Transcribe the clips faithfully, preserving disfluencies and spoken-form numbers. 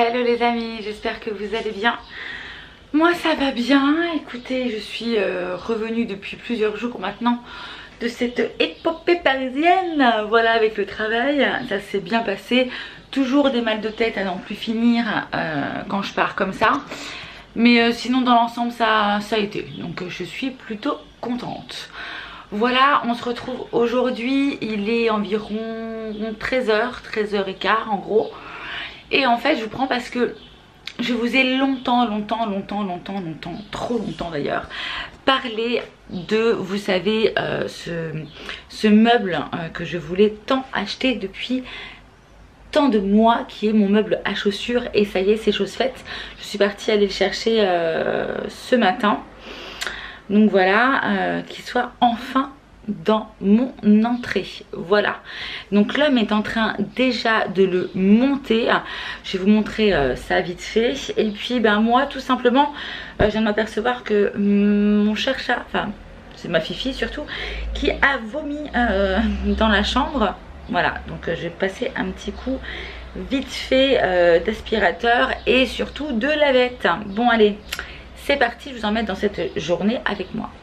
Hello les amis, j'espère que vous allez bien. Moi ça va bien, écoutez je suis euh, revenue depuis plusieurs jours maintenant de cette épopée parisienne. Voilà, avec le travail, ça s'est bien passé. Toujours des mal de tête à n'en plus finir euh, quand je pars comme ça. Mais euh, sinon dans l'ensemble ça, ça a été, donc euh, je suis plutôt contente. Voilà, on se retrouve aujourd'hui, il est environ treize heures, treize heures quinze en gros. Et en fait je vous prends parce que je vous ai longtemps, longtemps, longtemps, longtemps, longtemps, trop longtemps d'ailleurs, parlé de, vous savez, euh, ce, ce meuble euh, que je voulais tant acheter depuis tant de mois, qui est mon meuble à chaussures. Et ça y est, c'est chose faite. Je suis partie aller le chercher euh, ce matin. Donc voilà, euh, qu'il soit enfin dans mon entrée. Voilà, donc l'homme est en train déjà de le monter. Je vais vous montrer euh, ça vite fait. Et puis ben moi tout simplement euh, je viens de m'apercevoir que mon cher chat, enfin c'est ma fifi surtout, qui a vomi euh, dans la chambre. Voilà, donc euh, je vais passer un petit coup vite fait euh, d'aspirateur et surtout de lavette. Bon allez, c'est parti, je vous emmène dans cette journée avec moi.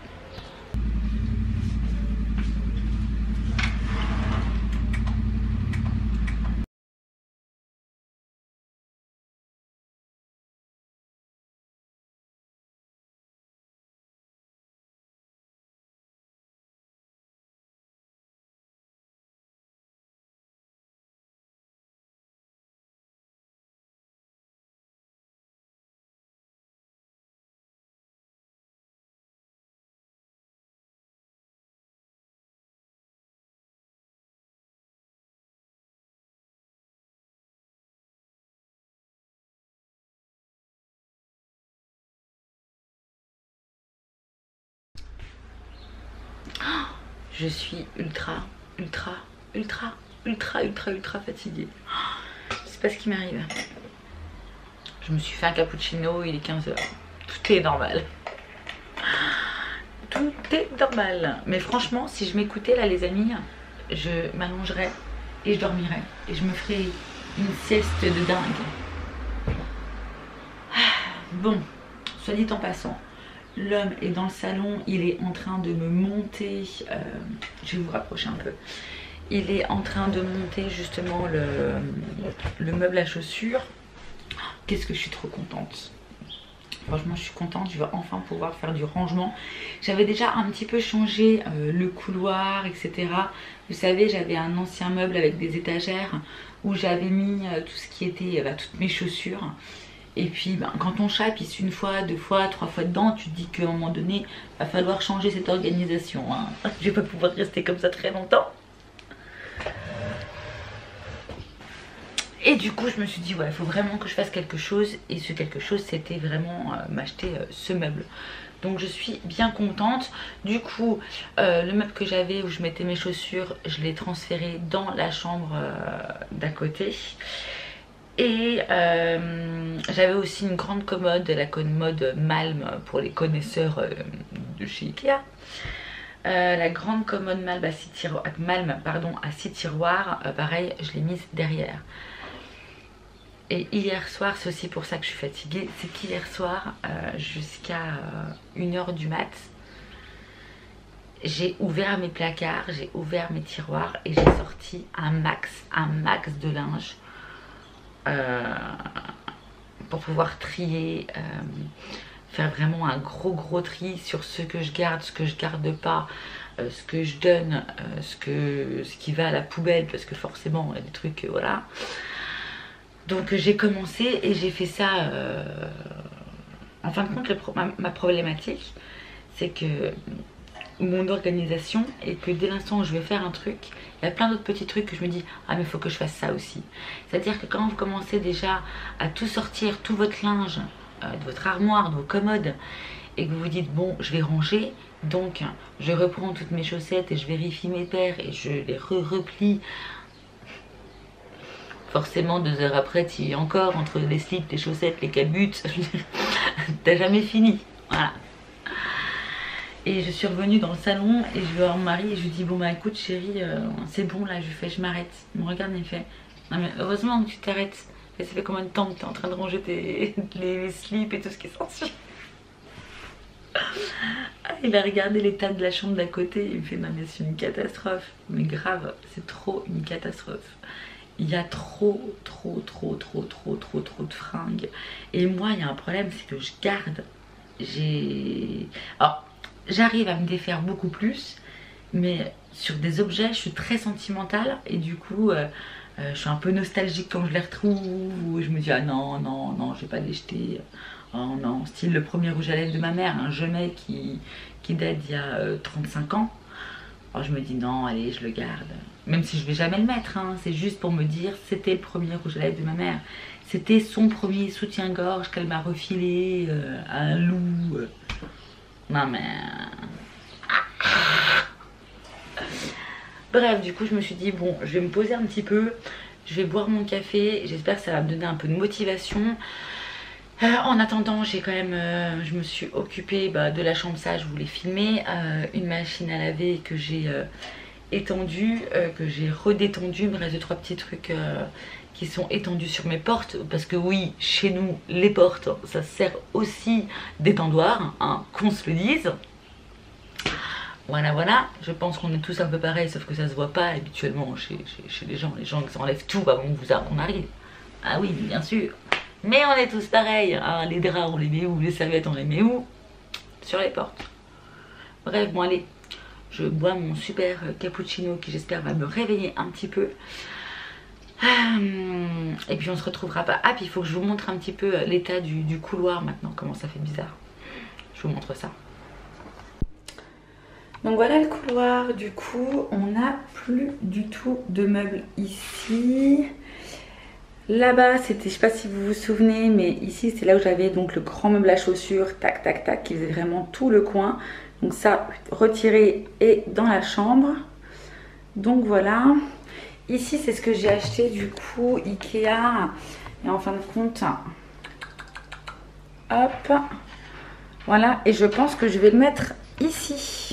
Je suis ultra, ultra, ultra, ultra, ultra, ultra fatiguée. Je sais pas ce qui m'arrive. Je me suis fait un cappuccino, il est quinze heures. Tout est normal. Tout est normal. Mais franchement, si je m'écoutais là les amis, je m'allongerais et je dormirais. Et je me ferais une sieste de dingue. Bon, soit dit en passant, l'homme est dans le salon, il est en train de me monter, euh, je vais vous rapprocher un peu, il est en train de monter justement le, le meuble à chaussures. Qu'est-ce que je suis trop contente. Franchement je suis contente, je vais enfin pouvoir faire du rangement. J'avais déjà un petit peu changé euh, le couloir, et cetera. Vous savez, j'avais un ancien meuble avec des étagères où j'avais mis euh, tout ce qui était, euh, bah, toutes mes chaussures. Et puis ben, quand ton chat pisse une fois, deux fois, trois fois dedans, tu te dis qu'à un moment donné, il va falloir changer cette organisation. Hein. Je vais pas pouvoir rester comme ça très longtemps. Et du coup, je me suis dit, ouais, il faut vraiment que je fasse quelque chose. Et ce quelque chose, c'était vraiment euh, m'acheter euh, ce meuble. Donc je suis bien contente. Du coup, euh, le meuble que j'avais où je mettais mes chaussures, je l'ai transféré dans la chambre euh, d'à côté. Et euh, j'avais aussi une grande commode, la commode Malm pour les connaisseurs euh, de chez Ikea. Euh, la grande commode Malm à six tiroirs, Malm, pardon, à six tiroirs, euh, pareil, je l'ai mise derrière. Et hier soir, c'est aussi pour ça que je suis fatiguée, c'est qu'hier soir, euh, jusqu'à euh, une heure du mat, j'ai ouvert mes placards, j'ai ouvert mes tiroirs et j'ai sorti un max, un max de linge. Euh, pour pouvoir trier, euh, faire vraiment un gros gros tri sur ce que je garde, ce que je garde pas, euh, ce que je donne, euh, ce, que, ce qui va à la poubelle, parce que forcément il y a des trucs, euh, voilà. Donc j'ai commencé et j'ai fait ça, euh, en fin de compte le pro ma, ma problématique c'est que mon organisation et que dès l'instant où je vais faire un truc, il y a plein d'autres petits trucs que je me dis ah mais il faut que je fasse ça aussi. C'est à dire que quand vous commencez déjà à tout sortir, tout votre linge euh, de votre armoire, de vos commodes, et que vous vous dites bon je vais ranger, donc je reprends toutes mes chaussettes et je vérifie mes paires et je les re-replie. Forcément deux heures après tu y es encore entre les slips, les chaussettes, les calbutes. T'as jamais fini, voilà. Et je suis revenue dans le salon et je vais voir mon mari et je lui dis bon bah écoute chérie, euh, c'est bon là, je fais, je m'arrête. Il me regarde et il fait non mais heureusement que tu t'arrêtes Et ça fait combien de temps que tu es en train de ranger tes, les slips et tout ce qui s'ensuit? Ah, il a regardé l'état de la chambre d'à côté, il me fait non mais c'est une catastrophe. Mais grave, c'est trop une catastrophe. Il y a trop, trop, trop, trop, trop, trop, trop de fringues. Et moi, il y a un problème, c'est que je garde. J'ai... Alors, j'arrive à me défaire beaucoup plus, mais sur des objets, je suis très sentimentale. Et du coup, euh, euh, je suis un peu nostalgique quand je les retrouve. Ou je me dis, ah non, non, non, je vais pas les jeter. Oh non, style le premier rouge à lèvres de ma mère, un Jeumais qui, qui date d'il y a euh, trente-cinq ans. Alors je me dis non, allez, je le garde. Même si je vais jamais le mettre, hein, c'est juste pour me dire c'était le premier rouge à lèvres de ma mère. C'était son premier soutien-gorge qu'elle m'a refilé euh, à un loup. Non mais... Bref, du coup je me suis dit bon, je vais me poser un petit peu. Je vais boire mon café. J'espère que ça va me donner un peu de motivation. Euh, en attendant, j'ai quand même, euh, je me suis occupée bah, de la chambre, ça je voulais filmer, euh, une machine à laver que j'ai euh, étendue, euh, que j'ai redétendue, il me reste deux trois petits trucs euh, qui sont étendus sur mes portes, parce que oui, chez nous, les portes, ça sert aussi d'étendoir, hein, qu'on se le dise. Voilà, voilà, je pense qu'on est tous un peu pareils, sauf que ça se voit pas habituellement chez, chez, chez les gens, les gens qui s'enlèvent tout avant qu'on arrive. Ah oui, bien sûr. Mais on est tous pareils, hein, les draps on les met où, les serviettes on les met où? Sur les portes. Bref, bon allez, je bois mon super cappuccino qui j'espère va me réveiller un petit peu. Et puis on se retrouvera pas. Ah puis il faut que je vous montre un petit peu l'état du, du couloir maintenant, comment ça fait bizarre. Je vous montre ça. Donc voilà le couloir, du coup on n'a plus du tout de meubles ici. Là-bas, c'était, je sais pas si vous vous souvenez, mais ici, c'est là où j'avais donc le grand meuble à chaussures, tac, tac, tac, qui faisait vraiment tout le coin. Donc ça, retiré et dans la chambre. Donc voilà. Ici, c'est ce que j'ai acheté du coup, Ikea. Et en fin de compte, hop, voilà. Et je pense que je vais le mettre ici.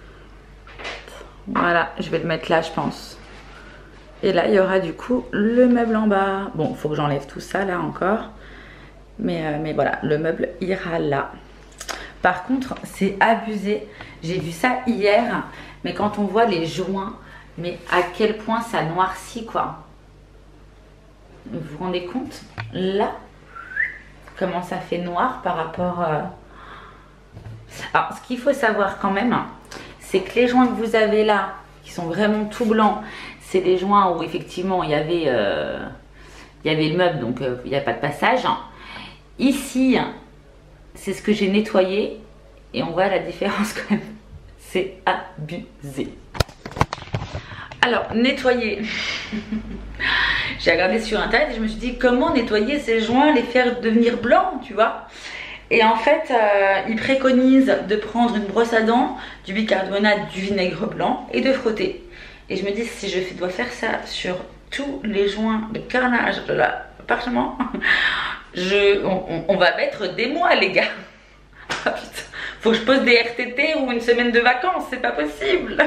Voilà, je vais le mettre là, je pense. Et là, il y aura du coup le meuble en bas. Bon, il faut que j'enlève tout ça là encore. Mais, euh, mais voilà, le meuble ira là. Par contre, c'est abusé. J'ai vu ça hier. Mais quand on voit les joints, mais à quel point ça noircit, quoi. Vous vous rendez compte? Là, comment ça fait noir par rapport... Euh... Alors, ce qu'il faut savoir quand même, c'est que les joints que vous avez là, qui sont vraiment tout blancs, c'est des joints où effectivement il y avait, euh, il y avait le meuble, donc euh, il n'y a pas de passage. Ici, c'est ce que j'ai nettoyé et on voit la différence quand même. C'est abusé. Alors, nettoyer. J'ai regardé sur internet et je me suis dit comment nettoyer ces joints, les faire devenir blancs, tu vois. Et en fait, euh, ils préconisent de prendre une brosse à dents, du bicarbonate, du vinaigre blanc et de frotter. Et je me dis, si je dois faire ça sur tous les joints de carnage de l'appartement, je, on, on va mettre des mois, les gars. Ah, putain. Faut que je pose des R T T ou une semaine de vacances, c'est pas possible.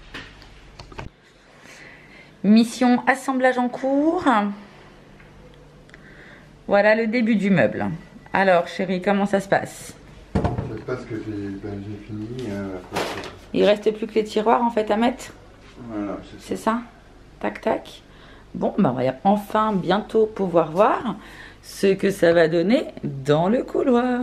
Mission assemblage en cours. Voilà le début du meuble. Alors, chérie, comment ça se passe? Ça se passe que j'ai ben, fini. Euh, après, il reste plus que les tiroirs en fait à mettre. Voilà, c'est ça. ça Tac, tac. Bon, bah, on va enfin bientôt pouvoir voir ce que ça va donner dans le couloir.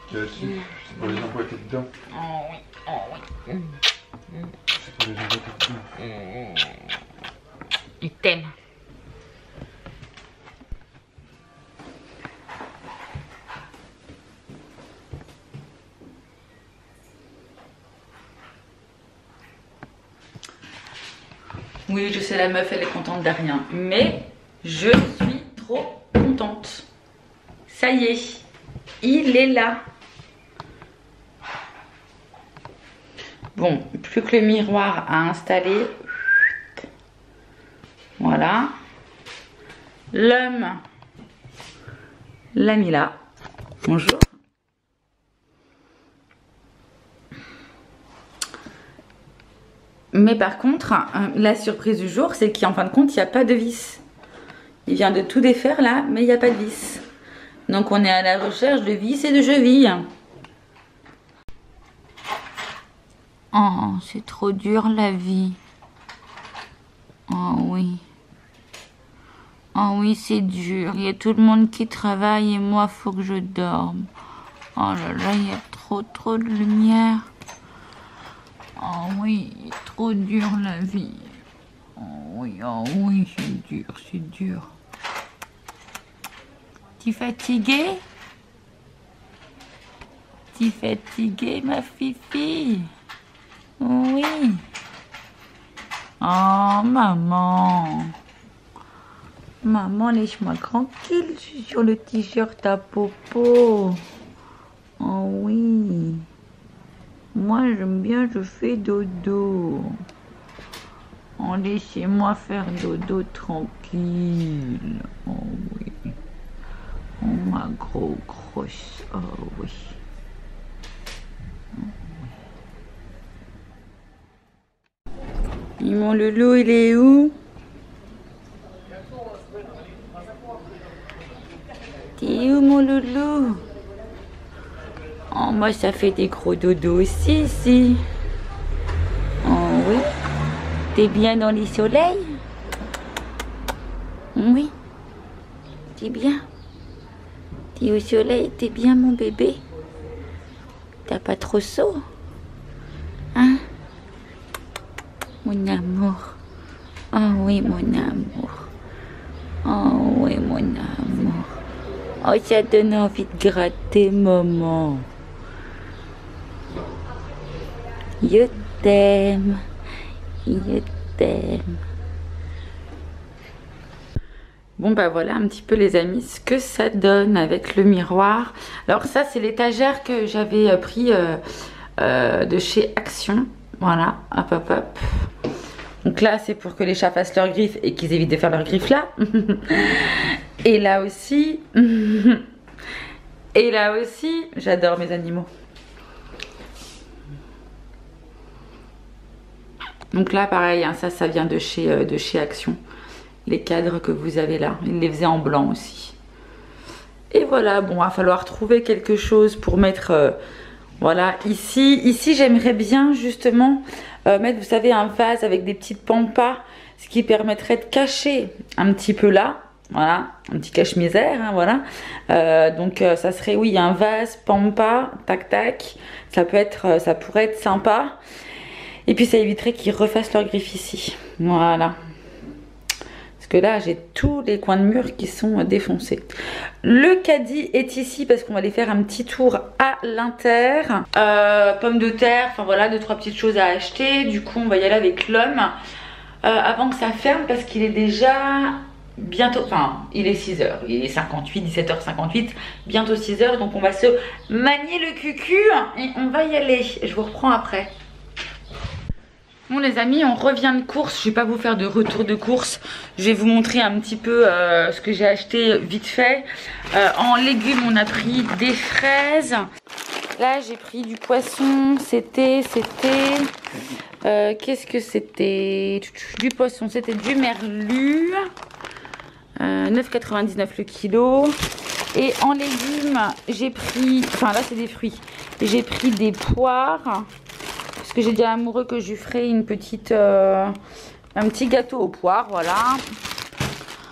Mmh. C'est pour les emboîter dedans. Oh oui, oh oui. Mmh. C'est pour les emboîter dedans. Mmh. Il t'aime. Oui, je sais, la meuf, elle est contente de rien. Mais je suis trop contente. Ça y est, il est là. Bon, plus que le miroir à installer. Voilà. L'homme l'a mis là. Bonjour. Mais par contre, la surprise du jour, c'est qu'en fin de compte, il n'y a pas de vis. Il vient de tout défaire là, mais il n'y a pas de vis. Donc on est à la recherche de vis et de chevilles. Oh, c'est trop dur la vie. Oh oui. Oh oui, c'est dur. Il y a tout le monde qui travaille et moi, faut que je dorme. Oh là là, il y a trop trop de lumière. Oh oui, trop dur la vie. Oh oui, oh oui, c'est dur, c'est dur. T'es fatiguée? T'es fatiguée, ma fifi? Oui. Oh, maman. Maman, laisse-moi tranquille, je suis sur le t-shirt à popo. Oh oui. Moi, j'aime bien, je fais dodo. Oh, laissez-moi faire dodo tranquille. Oh oui. Oh, ma gros grosse. Oh oui. Oh, oui. Et mon loulou, il est où? T'es où, mon loulou? Oh, moi, ça fait des gros dodos aussi, ici. Oh, oui. T'es bien dans les soleils? Oui. T'es bien? T'es au soleil, t'es bien, mon bébé? T'as pas trop chaud? Hein? Mon amour. Oh, oui, mon amour. Oh, oui, mon amour. Oh, ça donne envie de gratter, maman. Je t'aime. Je t'aime. Bon, bah voilà un petit peu, les amis, ce que ça donne avec le miroir. Alors ça, c'est l'étagère que j'avais pris euh, euh, de chez Action. Voilà, hop, hop, hop. Donc là, c'est pour que les chats fassent leurs griffes et qu'ils évitent de faire leurs griffes là. Et là aussi. Et là aussi, j'adore mes animaux. Donc là, pareil, hein, ça, ça vient de chez, euh, de chez Action. Les cadres que vous avez là. Ils les faisaient en blanc aussi. Et voilà, bon, il va falloir trouver quelque chose pour mettre... Euh, voilà, ici, ici j'aimerais bien justement euh, mettre, vous savez, un vase avec des petites pampas. Ce qui permettrait de cacher un petit peu là. Voilà, un petit cache-misère, hein, voilà. Euh, donc euh, ça serait, oui, un vase, pampa, tac tac. Ça peut être, ça pourrait être sympa. Et puis ça éviterait qu'ils refassent leur griffe ici. Voilà. Parce que là, j'ai tous les coins de mur qui sont défoncés. Le caddie est ici parce qu'on va aller faire un petit tour à l'Inter. Euh, pommes de terre, enfin voilà, deux, trois petites choses à acheter. Du coup, on va y aller avec l'homme. Euh, avant que ça ferme parce qu'il est déjà... bientôt, enfin il est six heures, il est cinquante-huit, dix-sept heures cinquante-huit, bientôt six heures, donc on va se manier le cucu et on va y aller. Je vous reprends après. Bon les amis, on revient de course. Je vais pas vous faire de retour de course, je vais vous montrer un petit peu euh, ce que j'ai acheté vite fait. Euh, en légumes, on a pris des fraises. Là j'ai pris du poisson, c'était, c'était... Euh, Qu'est-ce que c'était? Du poisson, c'était du merlu. Euh, neuf quatre-vingt-dix-neuf le kilo. Et en légumes, j'ai pris... Enfin là c'est des fruits. J'ai pris des poires. Parce que j'ai dit à l'amoureux que je lui ferai une petite... Euh, un petit gâteau aux poires, voilà.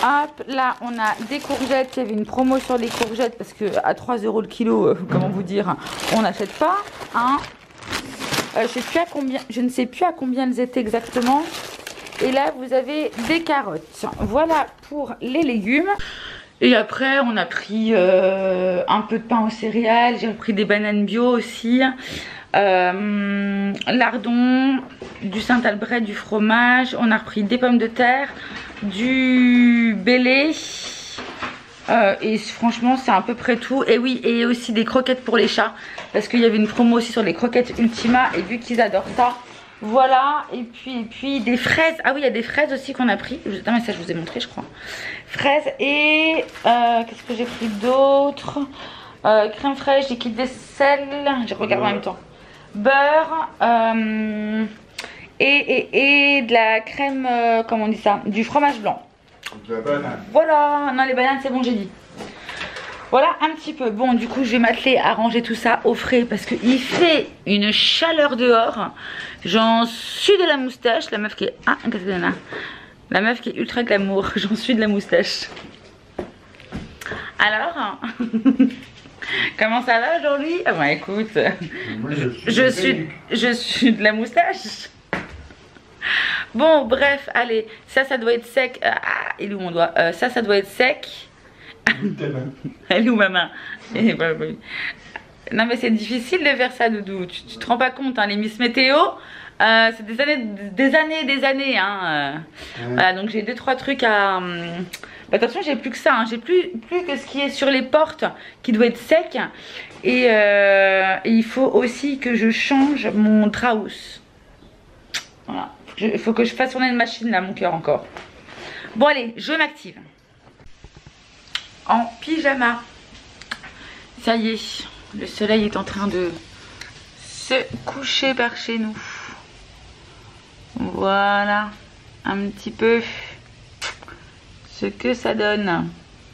Hop, là on a des courgettes. Il y avait une promo sur les courgettes parce que à trois euros le kilo, euh, comment vous dire, on n'achète pas. Hein. Euh, je sais plus à combien, je ne sais plus à combien elles étaient exactement. Et là vous avez des carottes. Voilà pour les légumes. Et après on a pris euh, un peu de pain aux céréales. J'ai pris des bananes bio aussi. Euh, lardons, du Saint-Albret, du fromage. On a repris des pommes de terre, du Bélé. Euh, et franchement c'est à peu près tout. Et oui, et aussi des croquettes pour les chats. Parce qu'il y avait une promo aussi sur les croquettes Ultima. Et vu qu'ils adorent ça, voilà. Et puis, et puis des fraises. Ah oui, il y a des fraises aussi qu'on a pris. Non mais ça je vous ai montré je crois. Fraises et... Euh, qu'est-ce que j'ai pris d'autre? euh, Crème fraîche, liquide vaisselle. Je regarde en même temps. Beurre. Euh, et, et, et de la crème... Euh, comment on dit ça? Du fromage blanc. De la banane. Voilà. Non les bananes c'est bon j'ai dit. Voilà un petit peu. Bon du coup je vais m'atteler à ranger tout ça au frais parce qu'il fait une chaleur dehors. J'en suis de la moustache. La meuf qui est... Ah qu'est-ce qu'il y en a? La meuf qui est ultra glamour. J'en suis de la moustache. Alors comment ça va aujourd'hui? Ah bon écoute, Moi, je, suis je, suis, je suis de la moustache. Bon bref, allez, ça ça doit être sec. Ah, il est où mon doigt? euh, Ça ça doit être sec. Elle est où ma main? Et bah, bah. Non mais c'est difficile de faire ça Doudou. Tu, tu te rends pas compte hein, les Miss Météo euh, c'est des années, des années, des années hein. euh. Ouais. Voilà donc j'ai deux trois trucs à... Bah, attention j'ai plus que ça hein. J'ai plus, plus que ce qui est sur les portes qui doit être sec. Et, euh, et il faut aussi que je change mon Traus. Voilà. Il faut que je fasse tourner une machine là mon cœur encore. Bon allez je m'active. En pyjama. Ça y est, le soleil est en train de se coucher par chez nous. Voilà, un petit peu ce que ça donne.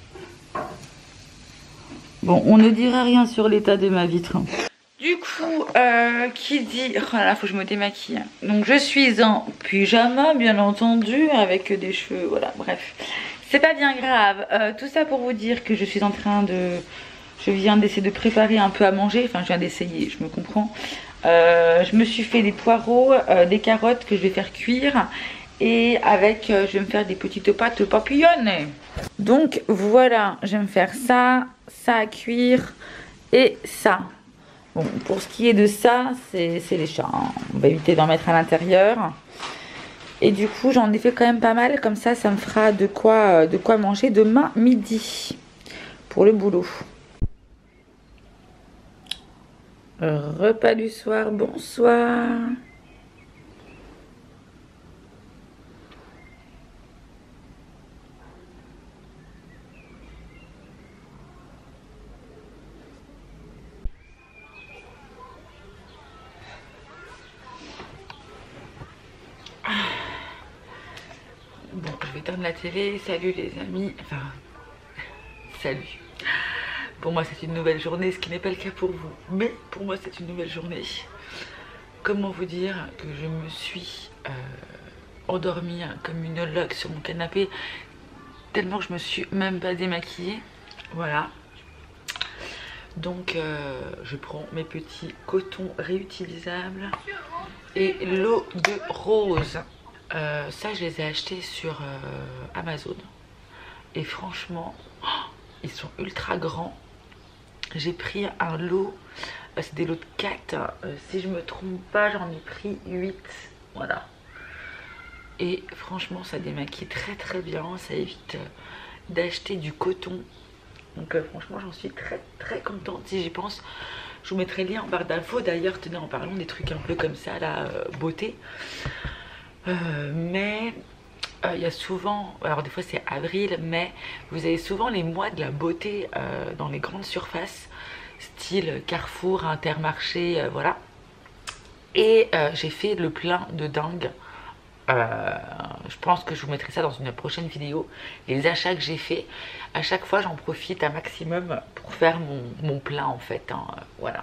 Bon, on ne dira rien sur l'état de ma vitre. Du coup, euh, qui dit... Oh là là, faut que je me démaquille. Donc je suis en pyjama, bien entendu, avec des cheveux, voilà, bref. C'est pas bien grave. Euh, tout ça pour vous dire que je suis en train de... Je viens d'essayer de préparer un peu à manger. Enfin, je viens d'essayer, je me comprends. Euh, je me suis fait des poireaux, euh, des carottes que je vais faire cuire. Et avec, euh, je vais me faire des petites pâtes papillonnes. Donc voilà, je vais me faire ça, ça à cuire et ça. Bon, pour ce qui est de ça, c'est les chats. Hein. On va éviter d'en mettre à l'intérieur. Et du coup, j'en ai fait quand même pas mal. Comme ça, ça me fera de quoi, de quoi manger demain midi. Pour le boulot. Repas du soir, bonsoir. Bon, je vais éteindre la télé. Salut les amis. Enfin, salut. Pour moi, c'est une nouvelle journée, ce qui n'est pas le cas pour vous. Mais pour moi, c'est une nouvelle journée. Comment vous dire que je me suis euh, endormie comme une loque sur mon canapé, tellement que je me suis même pas démaquillée. Voilà. Donc, euh, je prends mes petits cotons réutilisables et l'eau de rose. Euh, ça, je les ai achetés sur euh, Amazon. Et franchement, oh, ils sont ultra grands. J'ai pris un lot, euh, c'est des lots de quatre. Euh, si je me trompe pas, j'en ai pris huit. Voilà. Et franchement, ça démaquille très très bien. Ça évite euh, d'acheter du coton. Donc euh, franchement, j'en suis très très contente. Si j'y pense, je vous mettrai le lien en barre d'infos. D'ailleurs, tenez, en parlant des trucs un peu comme ça, la euh, beauté. Euh, mais il euh, y a souvent, alors des fois c'est avril, mais vous avez souvent les mois de la beauté euh, dans les grandes surfaces, style Carrefour, Intermarché, euh, voilà. Et euh, j'ai fait le plein de dingue. Euh, je pense que je vous mettrai ça dans une prochaine vidéo. Les achats que j'ai fait, à chaque fois j'en profite un maximum pour faire mon, mon plein en fait. Hein, euh, voilà.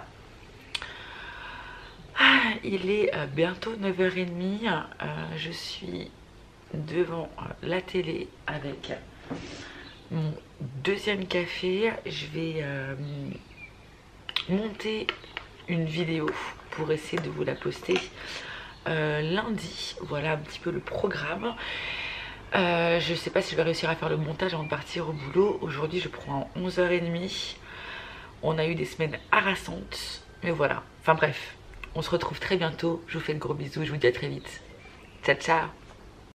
Ah, il est euh, bientôt neuf heures trente. Euh, je suis devant euh, la télé avec mon deuxième café. Je vais euh, monter une vidéo pour essayer de vous la poster euh, lundi. Voilà un petit peu le programme. Euh, je sais pas si je vais réussir à faire le montage avant de partir au boulot. Aujourd'hui je prends onze heures trente. On a eu des semaines harassantes, mais voilà. Enfin bref, on se retrouve très bientôt. Je vous fais de gros bisous, je vous dis à très vite. Ciao ciao.